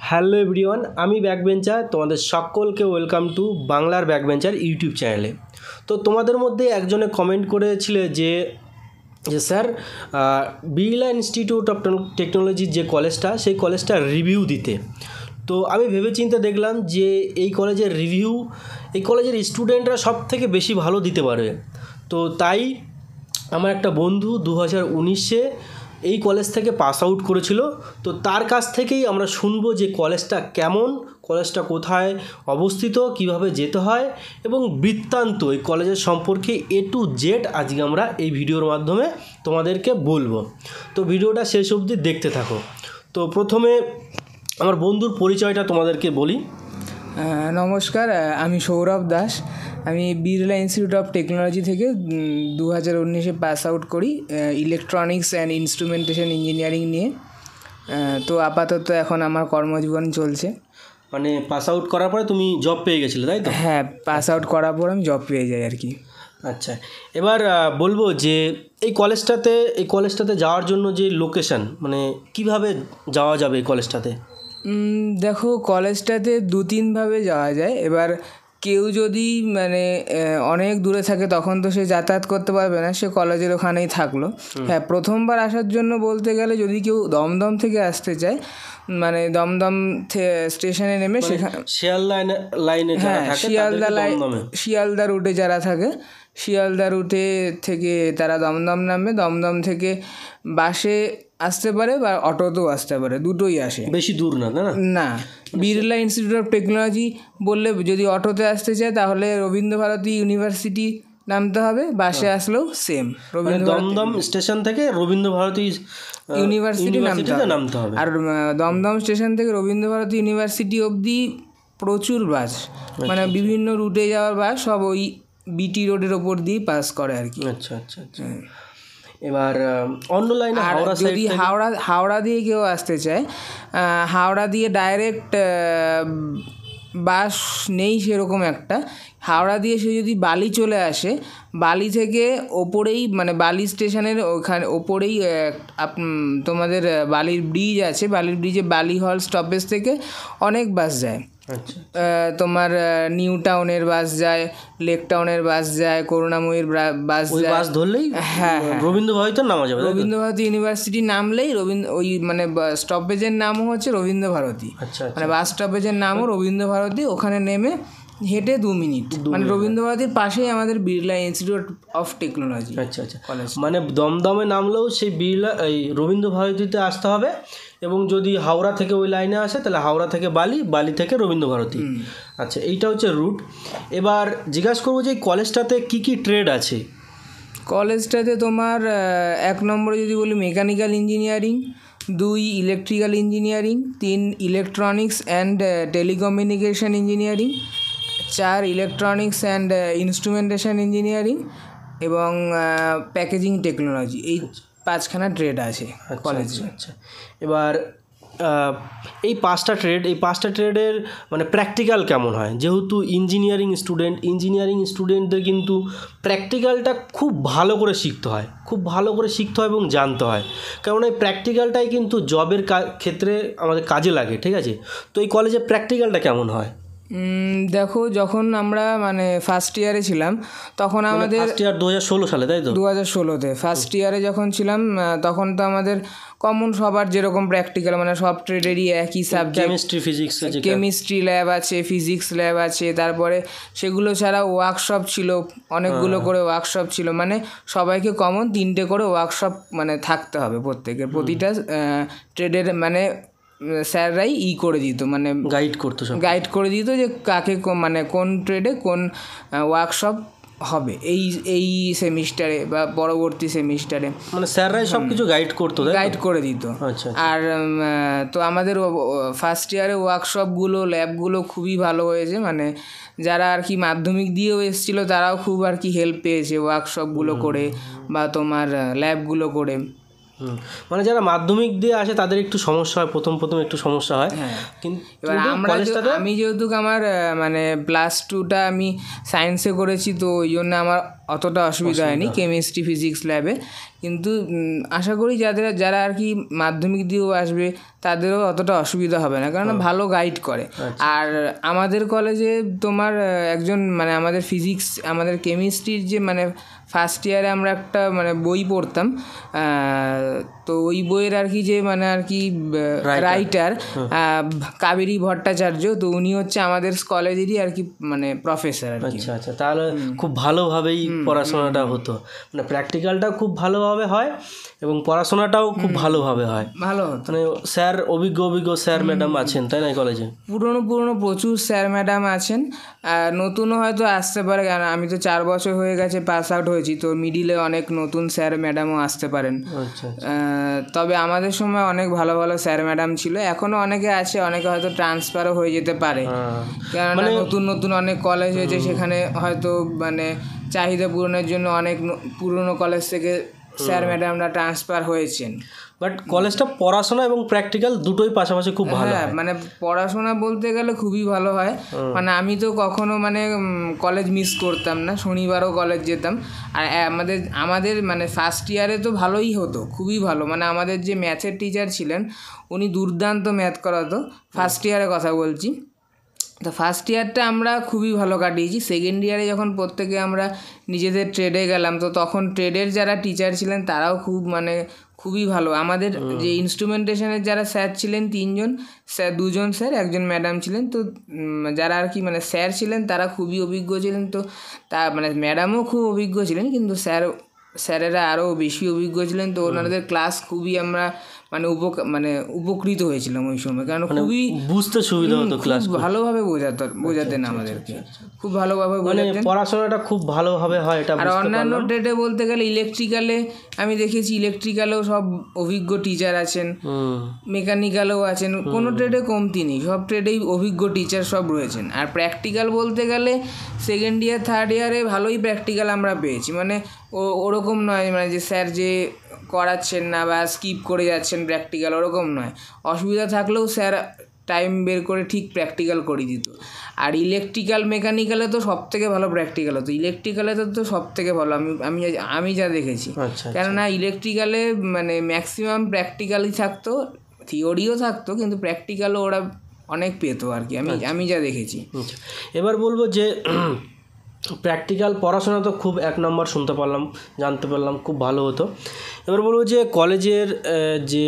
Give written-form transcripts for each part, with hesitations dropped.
Hello everyone, আমি backbencher. তোমাদের সকলকে ওয়েলকাম টু বাংলার ব্যাকবেঞ্চার ইউটিউব চ্যানেলে। তো তোমাদের মধ্যে একজনে কমেন্ট করেছিলে যে স্যার বিড়লা ইনস্টিটিউট অফ টেকনোলজির যে কলেজটা, সেই কলেজটা রিভিউ দিতে। তো আমি ভেবেচিন্তে দেখলাম যে এই কলেজের রিভিউ এই কলেজের স্টুডেন্টরা সব থেকে বেশি ভালো দিতে পারবে। তো তাই আমার একটা বন্ধু 2019-এ এই কলেজ থেকে পাস আউট করেছিল। তো তার কাছ থেকেই আমরা শুনবো যে কলেজটা কেমন, কলেজটা কোথায় অবস্থিত, কিভাবে যেতে হয় এবং বৃত্তান্ত এই কলেজের সম্পর্কে A to Z আজকে আমরা এই ভিডিওর মাধ্যমে তোমাদেরকে বলবো। তো ভিডিওটা শেষ অবধি দেখতে থাকো। তো প্রথমে আমার বন্ধুর পরিচয়টা তোমাদেরকে বলি। নমস্কার, আমি সৌরভ দাস। আমি বিড়লা ইনস্টিটিউট অফ টেকনোলজি থেকে 2019-এ পাস আউট করি ইলেকট্রনিক্স অ্যান্ড ইনস্ট্রুমেন্টেশন ইঞ্জিনিয়ারিং নিয়ে। তো আপাতত এখন আমার কর্মজীবন চলছে। মানে পাস আউট করার পরে তুমি জব পেয়ে গেছিলে, তাই তো? হ্যাঁ, পাস আউট করার পর আমি জব পেয়ে যাই আর কি। আচ্ছা, এবার বলবো যে এই কলেজটাতে যাওয়ার জন্য যে লোকেশন, মানে কিভাবে যাওয়া যাবে এই কলেজটাতে? দেখো, কলেজটাতে 2-3 ভাবে যাওয়া যায়। এবার কেউ যদি অনেক দূরে থাকে তখন তো সে যাতায়াত করতে পারবে না, সে কলেজের ওখানেই থাকলো। হ্যাঁ, প্রথমবার আসার জন্য বলতে গেলে যদি কেউ দমদম থেকে আসতে চায়, মানে দমদম স্টেশনে নেমে সেখানে শিয়ালদা রুটে যারা থাকে, শিয়ালদা রুটে থেকে তারা দমদম নামবে। দমদম থেকে বাসে আসতে পারে বা অটোতেও আসতে পারে, দুটোই আসে, বেশি দূর না। না, বিড়লা ইনস্টিটিউট অফ টেকনোলজি বললে যদি অটোতে আসতে চায় তাহলে রবীন্দ্রভারতী ইউনিভার্সিটি নামতে হবে। বাসে আসলেও সেম, দমদম স্টেশন থেকে রবীন্দ্রভারতী ইউনিভার্সিটি নামতে হবে। আর দমদম স্টেশন থেকে রবীন্দ্রভারতী ইউনিভার্সিটি অবধি প্রচুর বাস, মানে বিভিন্ন রুটে যাওয়ার বাস সব ওই বিটি রোডের ওপর দিয়ে পাস করে আর কি। আচ্ছা আচ্ছা আচ্ছা। এবার অন্য লাইনে যদি হাওড়া দিয়ে কেউ আসতে চায়, হাওড়া দিয়ে ডাইরেক্ট বাস নেই সেরকম একটা। হাওড়া দিয়ে সে যদি বালি চলে আসে, বালি থেকে ওপরেই মানে বালি স্টেশনের ওখানে ওপরেই তোমাদের বালির ব্রিজ আছে, বালির ব্রিজে বালি হল স্টপেজ থেকে অনেক বাস যায়। আচ্ছা, তোমার নিউ টাউনের বাস যায়, লেক টাউনের বাস যায়, করুণাময়ীর বাস যায়। বাস ধরলেই হ্যাঁ রবীন্দ্রভারতীতে নামা যাবে। রবীন্দ্রভারতী ইউনিভার্সিটি নামলেই ওই মানে স্টপেজের নামও হচ্ছে রবীন্দ্রভারতী। আচ্ছা, মানে বাস স্টপেজের নামও রবীন্দ্রভারতী। ওখানে নেমে হেঁটে 2 মিনিট, মানে রবীন্দ্রভারতীর পাশেই আমাদের বিড়লা ইনস্টিটিউট অফ টেকনোলজি। আচ্ছা আচ্ছা, মানে দমদমে নামলেও সেই এই রবীন্দ্রভারতীতে আসতে হবে। এবং যদি হাওড়া থেকে ওই লাইনে আসে তাহলে হাওড়া থেকে বালি থেকে রবীন্দ্রভারতী। আচ্ছা, এইটা হচ্ছে রুট। এবার জিজ্ঞাসা করবো যে কলেজটাতে কি কি ট্রেড আছে? কলেজটাতে তোমার 1 নম্বরে যদি বলি mechanical engineering, 2 electrical engineering, 3 electronics and telecommunication engineering, 4 electronics and instrumentation engineering এবং প্যাকেজিং টেকনোলজি। এই 5খানা ট্রেড আছে কলেজে। আচ্ছা, এবার এই 5টা ট্রেডের মানে প্র্যাকটিক্যাল কেমন হয়? যেহেতু ইঞ্জিনিয়ারিং স্টুডেন্টদের কিন্তু প্র্যাকটিক্যালটা খুব ভালো করে শিখতে হয় এবং জানতে হয়, কারণ এই প্র্যাকটিক্যালটাই কিন্তু জবের ক্ষেত্রে আমাদের কাজে লাগে। ঠিক আছে, তো এই কলেজে প্র্যাকটিক্যালটা কেমন হয়? দেখো, যখন আমরা মানে ফার্স্ট ইয়ারে ছিলাম তখন আমাদের ফার্স্ট ইয়ার 2016 সালে, তাই তো? 2016-তে ফার্স্ট ইয়ারে যখন ছিলাম তখন তো আমাদের কমন সবার যেরকম প্র্যাকটিক্যাল, মানে সব ট্রেডেরই একই সাবজেক্ট, কেমিস্ট্রি ল্যাব আছে, ফিজিক্স ল্যাব আছে, তারপরে সেগুলো ছাড়া ওয়ার্কশপ ছিল, অনেকগুলো করে ওয়ার্কশপ ছিল। মানে সবাইকে কমন 3টে করে ওয়ার্কশপ মানে থাকতে হবে প্রত্যেকের, প্রতিটা ট্রেডের মানে স্যাররাই করে দিত, মানে গাইড করে দিত যে কাকে মানে কোন ট্রেডে কোন ওয়ার্কশপ হবে এই সেমিস্টারে বা পরবর্তী সেমিস্টারে, মানে স্যাররাই সব কিছু গাইড করে দিত। আর তো আমাদের ফার্স্ট ইয়ারে ওয়ার্কশপগুলো ল্যাবগুলো খুবই ভালো হয়েছে, মানে যারা আর কি মাধ্যমিক দিয়েও এসেছিলো তারাও খুব আর কি হেল্প পেয়েছে ওয়ার্কশপগুলো করে বা তোমার ল্যাবগুলো করে। মানে যারা মাধ্যমিক দিয়ে আসে তাদের একটু সমস্যা হয়, প্রথম একটু সমস্যা হয়। কিন্তু এবার আমি যেহেতু আমার মানে +2টা আমি সায়েন্সে করেছি, তো ওই জন্য আমার অতটা অসুবিধা হয়নি কেমিস্ট্রি ফিজিক্স ল্যাবে। কিন্তু আশা করি যারা আর কি মাধ্যমিক দিয়েও আসবে তাদেরও অতটা অসুবিধা হবে না, কারণ ভালো গাইড করে। আর আমাদের কলেজে তোমার একজন মানে আমাদের ফিজিক্স আমাদের কেমিস্ট্রির যে মানে ফার্স্ট ইয়ারে আমরা একটা মানে বই পড়তাম, তো ওই বইয়ের আর কি যে মানে আর কি রাইটার কাবেরী ভট্টাচার্য, তো উনি হচ্ছে আমাদের কলেজেরই আর কি মানে প্রফেসর আর কি। আচ্ছা, তাহলে খুব ভালোভাবেই পড়াশোনাটা হতো, মানে প্র্যাকটিক্যালটাও খুব ভালোভাবে হয় এবং পড়াশোনাটাও খুব ভালোভাবে হয়, ভালো হতো। মানে স্যার অভিজ্ঞ স্যার ম্যাডাম আছেন, তাই না কলেজে? পুরনো প্রচুর স্যার ম্যাডাম আছেন, নতুনও হয়তো আসতে পারে, কারণ আমি তো 4 বছর হয়ে গেছে পাস আউট হয়েছি, তো মিডিলে অনেক নতুন স্যার ম্যাডামও আসতে পারেন। তবে আমাদের সময় অনেক ভালো স্যার ম্যাডাম ছিল, এখনও অনেকে আছে, অনেকে হয়তো ট্রান্সফারও হয়ে যেতে পারে, কেননা নতুন অনেক কলেজ হয়েছে, সেখানে হয়তো মানে চাহিদা পূরণের জন্য অনেক পুরনো কলেজ থেকে স্যার ম্যাডামরা ট্রান্সফার হয়েছেন। বাট কলেজটা পড়াশোনা এবং প্র্যাকটিক্যাল দুটোই পাশাপাশি খুব ভালো। হ্যাঁ, মানে পড়াশোনা বলতে গেলে খুবই ভালো হয়, মানে আমি তো কখনো মানে কলেজ মিস করতাম না, শনিবারও কলেজ যেতাম। আর আমাদের মানে ফার্স্ট ইয়ারে তো ভালোই হতো, খুবই ভালো, মানে আমাদের যে ম্যাথের টিচার ছিলেন উনি দুর্দান্ত ম্যাথ করাতো, ফার্স্ট ইয়ারের কথা বলছি। তো ফার্স্ট ইয়ারটা আমরা খুবই ভালো কাটিয়েছি। সেকেন্ড ইয়ারে যখন প্রত্যেকে আমরা নিজেদের ট্রেডে গেলাম, তো তখন ট্রেডের যারা টিচার ছিলেন তারাও খুবই ভালো। আমাদের যে ইনস্ট্রুমেন্টেশনের যারা স্যার ছিলেন 3 জন স্যার, 2 জন স্যার, একজন ম্যাডাম ছিলেন, তো যারা আর কি মানে স্যার ছিলেন তারা খুবই অভিজ্ঞ ছিলেন, তো তা মানে ম্যাডামও খুব অভিজ্ঞ ছিলেন, কিন্তু স্যারেরা আরও বেশি অভিজ্ঞ ছিলেন। তো ওনাদের ক্লাস খুবই আমরা মানে উপকৃত হয়েছিলাম ওই সময়, কারণ খুবই বুঝতে সুবিধা হতো, ক্লাস ভালোভাবে বোঝাতেন আমাদেরকে, খুব ভালোভাবে বোঝাতেন, পড়াশোনাটা খুব ভালোভাবে হয় এটা। আর অন্যান্য ট্রেডে বলতে গেলে ইলেকট্রিক্যালে আমি দেখেছি, ইলেকট্রিক্যালেও সব অভিজ্ঞ টিচার আছেন, মেকানিক্যালেও আছেন, কোনো ট্রেডে কমতি নেই, সব ট্রেডেই অভিজ্ঞ টিচার সব রয়েছেন। আর প্র্যাকটিক্যাল বলতে গেলে সেকেন্ড ইয়ার থার্ড ইয়ারে ভালোই প্র্যাকটিক্যাল আমরা পেয়েছি, মানে ওরকম নয় মানে যে স্যার যে করাচ্ছেন না বা স্কিপ করে যাচ্ছেন প্র্যাকটিক্যাল, ওরকম নয়, অসুবিধা থাকলেও স্যার টাইম বের করে ঠিক প্র্যাকটিক্যাল করে দিত। আর ইলেকট্রিক্যাল মেকানিক্যালে তো সব থেকে ভালো প্র্যাকটিক্যাল হতো, ইলেকট্রিক্যালে তো সব থেকে ভালো আমি যা দেখেছি। কেননা ইলেকট্রিক্যালে মানে ম্যাক্সিমাম প্র্যাকটিক্যালই থাকতো, থিওরিও থাকতো, কিন্তু প্র্যাকটিক্যালও ওরা অনেক পেতো আর কি, আমি যা দেখেছি। এবার বলবো যে প্র্যাকটিক্যাল পড়াশোনা তো খুব 1 নম্বর জানতে পারলাম, খুব ভালো হতো। এবার বলবো যে কলেজের যে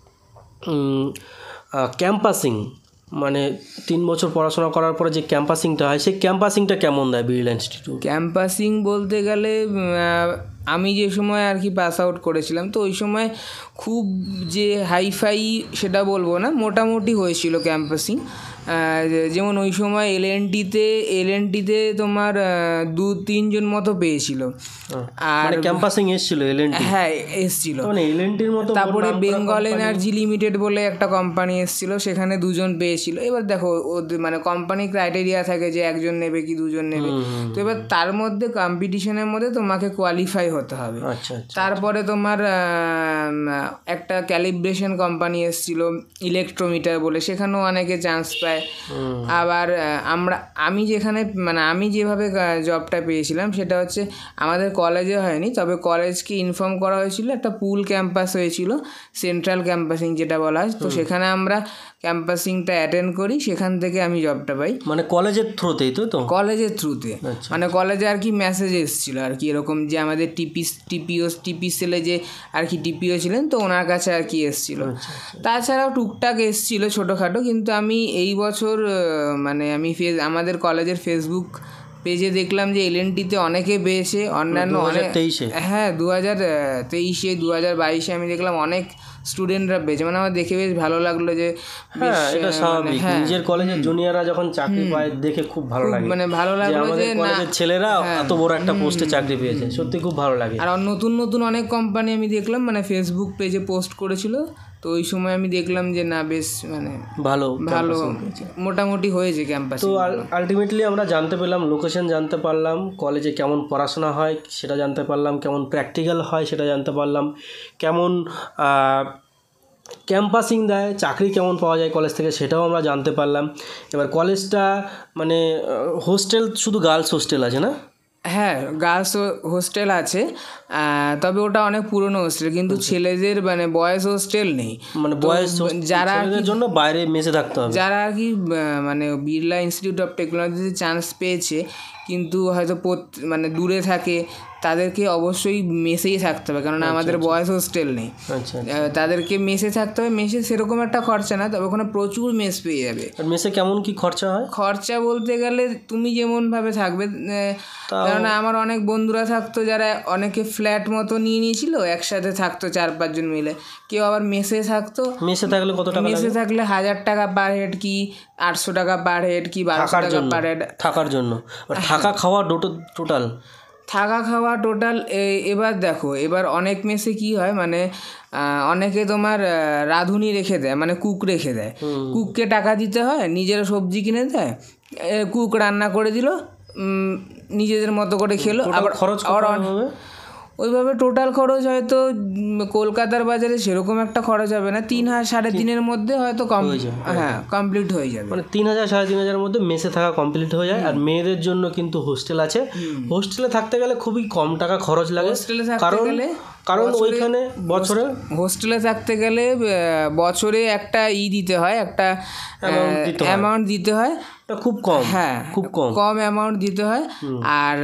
ক্যাম্পাসিং, মানে 3 বছর পড়াশোনা করার পরে যে ক্যাম্পাসিংটা হয়, সেই ক্যাম্পাসিংটা কেমন দেয় বিড়লা ইনস্টিটিউট? ক্যাম্পাসিং বলতে গেলে আমি যে সময় আর কি পাস আউট করেছিলাম, তো ওই সময় খুব যে হাইফাই সেটা বলবো না, মোটামুটি হয়েছিল ক্যাম্পাসিং। যেমন ওই সময় এলএনটিতে তোমার 2-3 জন মতো পেয়েছিল, আর ক্যাম্পাসিং এসেছিল এলএনটি। হ্যাঁ, এসেছিল, মানে এলএনটির মতো। তারপরে বেঙ্গল এনার্জি লিমিটেড বলে একটা কোম্পানি এসেছিল, সেখানে 2 জন পেয়েছিল। এবার দেখো মানে কোম্পানি ক্রাইটেরিয়া থাকে যে 1 জন নেবে কি 2 জন নেবে, তো এবার তার মধ্যে কম্পিটিশনের মধ্যে তোমাকে কোয়ালিফাই হতে হবে। তারপরে তোমার একটা ক্যালিব্রেশন কোম্পানি এসেছিল ইলেকট্রোমিটার বলে, সেখানেও অনেকে চান্স পায়। আবার আমি যেভাবে জবটা পেয়েছিলাম সেটা হচ্ছে আমাদের কলেজে হয়নি, তবে কলেজকে ইনফর্ম করা হয়েছিল, একটা পুল ক্যাম্পাস হয়েছিল, সেন্ট্রাল ক্যাম্পাসিং যেটা বলা হয়, তো সেখানে আমরা ক্যাম্পাসিংটা অ্যাটেন্ড করি, সেখান থেকে আমি জবটা পাই। মানে কলেজের থ্রুতেই? তো কলেজের থ্রুতে, মানে কলেজে আর কি মেসেজ এসেছিলো আর কি, এরকম যে আমাদের টিপি সেলে যে আর কি টিপিও ছিলেন, তো ওনার কাছে আর কি এসেছিলো। তাছাড়াও টুকটাক এসেছিলো ছোটোখাটো, কিন্তু আমি এই বছর মানে আমাদের কলেজের ফেসবুক পেজে দেখলাম যে এলএনটিতে অনেকে পেয়েছে, অন্যান্য অনেক। হ্যাঁ, 2023-এ 2022-এ আমি দেখলাম অনেক স্টুডেন্টরা পেয়েছে, মানে আমার দেখে বেশ ভালো লাগলো যে এটা স্বাভাবিক, নিজের কলেজের জুনিয়ররা যখন চাকরি পায় দেখে খুব ভালো লাগে, মানে ভালো লাগলো যে কলেজের ছেলেরা এত বড় একটা পোস্টে চাকরি পেয়েছে, সত্যি খুব ভালো লাগে। আর নতুন অনেক কোম্পানি আমি দেখলাম মানে ফেসবুক পেজে পোস্ট করেছিল, তো ওই সময় আমি দেখলাম যে না বেশ মানে ভালো মোটামুটি হয়েছে ক্যাম্পাস। তো আলটিমেটলি আমরা জানতে পেলাম, লোকেশন জানতে পারলাম, কলেজে কেমন পড়াশোনা হয় সেটা জানতে পারলাম, কেমন প্র্যাকটিক্যাল হয় সেটা জানতে পারলাম, কেমন ক্যাম্পাসিং দেয়, চাকরি কেমন পাওয়া যায় কলেজ থেকে সেটাও আমরা জানতে পারলাম। এবার কলেজটা মানে হোস্টেল, শুধু গার্লস হোস্টেল আছে না? হ্যাঁ, গার্লস হোস্টেল আছে, তবে ওটা অনেক পুরনো হোস্টেল, কিন্তু ছেলেদের মানে বয়েজ হোস্টেল নেই। মানে বয়েজ যারা জন্য বাইরে মেসে থাকতে হবে, যারা আর কি মানে বিড়লা ইনস্টিটিউট অফ টেকনোলজিতে চান্স পেয়েছে কিন্তু হয়তো মানে দূরে থাকে, তাদেরকে অবশ্যই মেসেই থাকতে হবে, কারণ আমাদের বয়েজ হোস্টেল নেই। তাদেরকে মেসে থাকতে হবে। মেসে সেরকম একটা খরচা না, তবে ওখানে প্রচুর মেস পেয়ে যাবে। মেসে কেমন কি খরচা হয়? খরচা বলতে গেলে তুমি যেমনভাবে থাকবে, কারণ আমার অনেক বন্ধুরা থাকতো যারা অনেকে ফ্ল্যাট মতো নিয়ে নিয়েছিল, একসাথে থাকতো 4-5 জন মিলে। কেউ আবার মেসে থাকতো। মেসে থাকলে কত টাকা? মেসে থাকলে 1000 টাকা পার হেড, কি 800 টাকা পার হেড, কি 1200 টাকা পার হেড থাকার জন্য। থাকা খাওয়া টোটাল? থাকা খাওয়া টোটাল। এবার দেখো, এবার অনেক মেসে কি হয় মানে অনেকে তোমার রাঁধুনি রেখে দেয়, মানে কুক রেখে দেয়। কুককে টাকা দিতে হয়, নিজেরা সবজি কিনে দেয়, কুক রান্না করে দিল, নিজেদের মতো করে খেলো। আবার খরচ ওইভাবে টোটাল খরচ হয়তো কলকাতার বাজারে সেরকম একটা খরচ হবে না, 3,000-3,500 মধ্যে হয়তো কমপ্লিট হয়ে যাবে। মানে 3,000-3,500 মধ্যে মেসে থাকা কমপ্লিট হয়ে যায়। আর মেয়েদের জন্য কিন্তু হোস্টেল আছে। হোস্টেলে থাকতে গেলে খুবই কম টাকা খরচ লাগে, কারণ ওইখানে বছরে হোস্টেলে থাকতে গেলে বছরে একটা দিতে হয়, একটা অ্যামাউন্ট দিতে হয়, খুব কম। হ্যাঁ, খুব কম অ্যামাউন্ট দিতে হয়। আর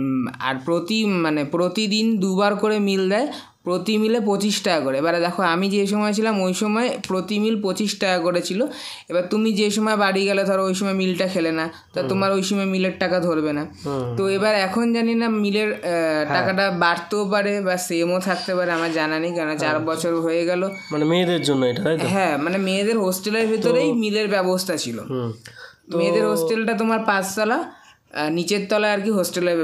প্রতিদিন 2 বার করে মিল দেয়, প্রতি মিলে 25 টাকা করে। এবারে দেখো, আমি যে সময় ছিলাম ওই সময় প্রতি মিল 25 টাকা করে ছিল। এবার তুমি যে সময় বাড়ি গেলে, ধরো ওই সময় মিলটা খেলে না, তা তোমার ওই সময় মিলের টাকা ধরবে না। তো এবার এখন জানি না মিলের টাকাটা বাড়তেও পারে বা সেমও থাকতে পারে, আমার জানা নেই, কারণ 4 বছর হয়ে গেল। মানে মেয়েদের জন্য এটা? হ্যাঁ, মানে মেয়েদের হোস্টেলের ভিতরেই মিলের ব্যবস্থা ছিল। মেয়েদের হোস্টেলটা তোমার 5 তলা, নিচের তলায় আর কি হোস্টেলের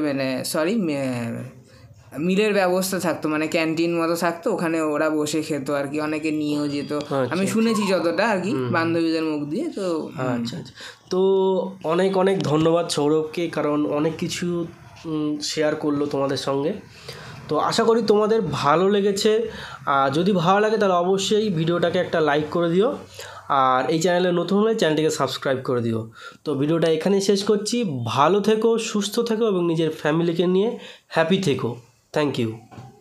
মিলের ব্যবস্থা থাকতো, মানে ক্যান্টিন মতো থাকতো, ওখানে ওরা বসে খেত আর কি, অনেকে নিয়েও যেত। আমি শুনেছি যতটা আর কি বান্ধবীদের মুখ দিয়ে। তো আচ্ছা, তো অনেক অনেক ধন্যবাদ সৌরভকে, কারণ অনেক কিছু শেয়ার করলো তোমাদের সঙ্গে। তো আশা করি তোমাদের ভালো লেগেছে। যদি ভালো লাগে তাহলে অবশ্যই ভিডিওটাকে একটা লাইক করে দিও, আর এই চ্যানেলে নতুন হলে চ্যানেলটিকে সাবস্ক্রাইব করে দিও। তো ভিডিওটা এখানেই শেষ করছি। ভালো থেকো, সুস্থ থেকো এবং নিজের ফ্যামিলিকে নিয়ে হ্যাপি থেকো। Thank you.